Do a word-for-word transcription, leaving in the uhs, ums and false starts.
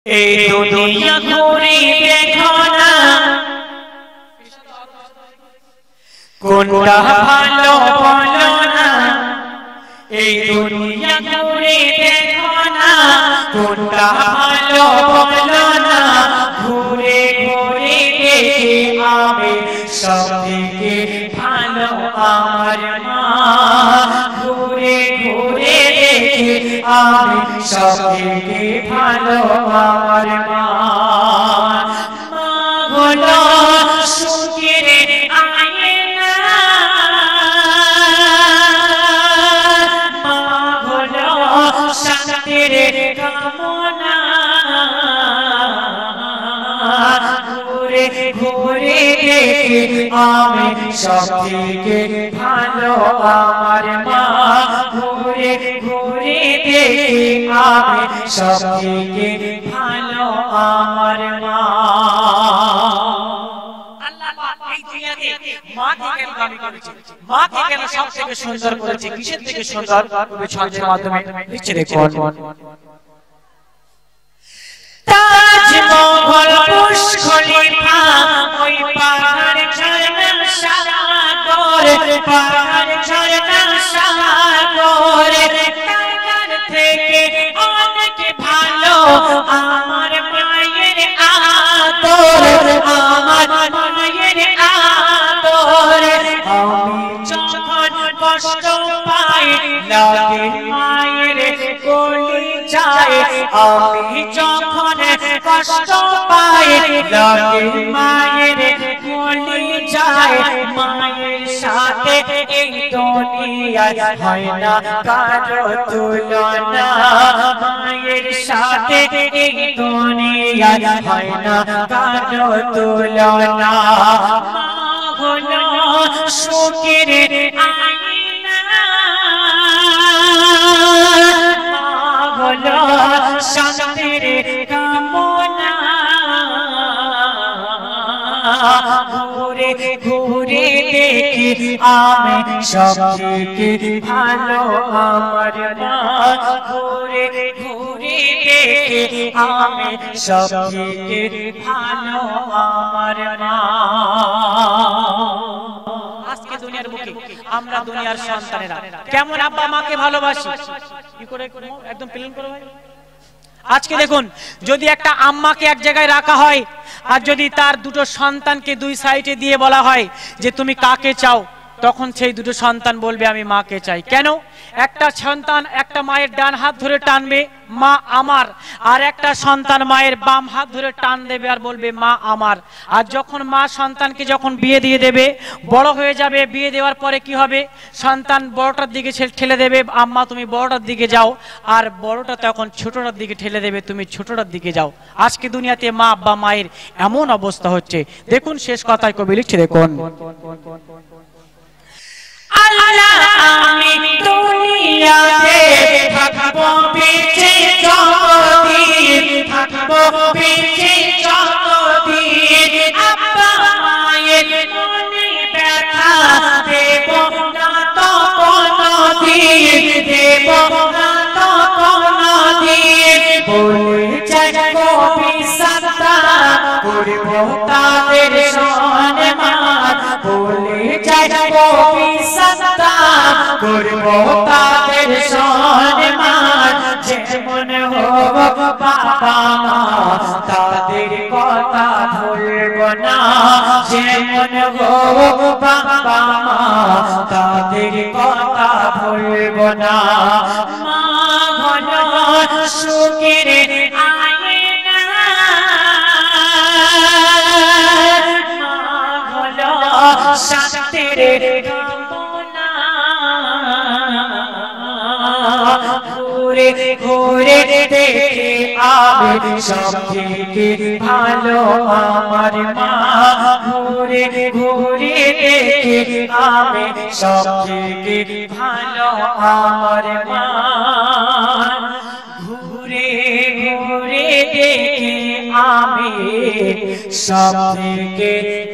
এই দুনিয়া ঘুরে দেখো না কোনটা ভালো বলো না। এই দুনিয়া ঘুরে দেখো না কোনটা ভালো বলো না। ঘুরে ঘুরে দেখে আমি সবথেকে ভালো আমার মা। ঘুরে ঘুরে দেখে আমি সবথেকে ভালো আমার মা। মা হলো সুখের আয়না, মা হলো শান্তির কামনা। ঘুরে ঘুরে দেখে আমি সবথেকে ভালো আমার মা। ঘুরে ঘুরে দেখে আমি সবথেকে ভালো আমার মা। মাকে কেন সব থেকে সুন্দর করেছে, কিসের থেকে সুন্দর? ছন্দের মাধ্যমে লিখছে দেখুন। তাজমহল বুর্জ খলিফা ওই পাহাড় ঝরনা সাগর, পাহাড় ঝরনা সাগর। তার থেকে অনেক ভালো আমার মায়ের আদর, আমার মায়ের আদর। আমি যখন কষ্ট পাই লাগে মায়ের কোলে যায়। আমি যখন কষ্ট পাই লাগে মায়ের কোলে যায়। মায়ের সাথে এই দুনিয়ায় হয় না কারো তুলনা। মায়ের সাথে এই দুনিয়ায় হয় না কারো তুলনা। মা হলো সুখের আয়না, মা হলো শান্তির কামনা। ঘুরে ঘুরে দেখি আমি সবথেকে ভালো আমার মা। ঘুরে ঘুরে দেখি আমি সবথেকে ভালো আমার মা। আজকে দুনিয়ার বুকে আমরা দুনিয়ার সন্তানেরা কেমন আব্বা মাকে ভালোবাসি, কি করে একদম প্লেন করে ভাই। আজকে দেখুন, যদি একটা আম্মাকে এক জায়গায় রাখা হয় আর যদি তার দুটো সন্তানকে দুই সাইডে দিয়ে বলা হয় যে তুমি কাকে চাও, তখন সেই দুটো সন্তান বলবে আমি মাকে চাই। কেন? একটা সন্তান একটা মায়ের ডান হাত ধরে টানবে মা আমার, আর একটা সন্তান মায়ের বাম হাত ধরে টান দেবে আর বলবে মা আমার। আর যখন মা সন্তানকে যখন বিয়ে দিয়ে দেবে, বড় হয়ে যাবে, বিয়ে দেওয়ার পরে কি হবে, সন্তান বড়টার দিকে ঠেলে দেবে আম্মা তুমি বড়টার দিকে যাও, আর বড়টা তখন ছোটটার দিকে ঠেলে দেবে তুমি ছোটটার দিকে যাও। আজকে দুনিয়াতে মা আব্বা মায়ের এমন অবস্থা হচ্ছে। দেখুন শেষ কথায় কবি লিখছে দেখুন, আল্লাহ আমি দুনিয়াতে থাকবো বেঁচে যতদিন, থাকবো বেঁচে যতদিন। আব্বা মায়ের মনে ব্যথা দেব না তো কোনদিন, দেব না তো কোনদিন। বলে যাই কবি সাদ্দাম করবো তাদের সম্মান। বলে যাই কবি সাদ্দাম করবো তাদের সম্মান। যেমন হোক বাবা মা তাদের কথা ভুলবো না। যেমন হোক বাবা মা তাদের কথা ভুলবো না। মা হলো সুখের আয়না, মা হলো শান্তির কামনা। ঘুরে ঘুরে দেখে আমি সবথেকে ভালো আমার মা। ঘুরে ঘুরে দেখে আমি সবথেকে ভালো আমার মা। ঘুরে ঘুরে দেখে আমি সবথেকে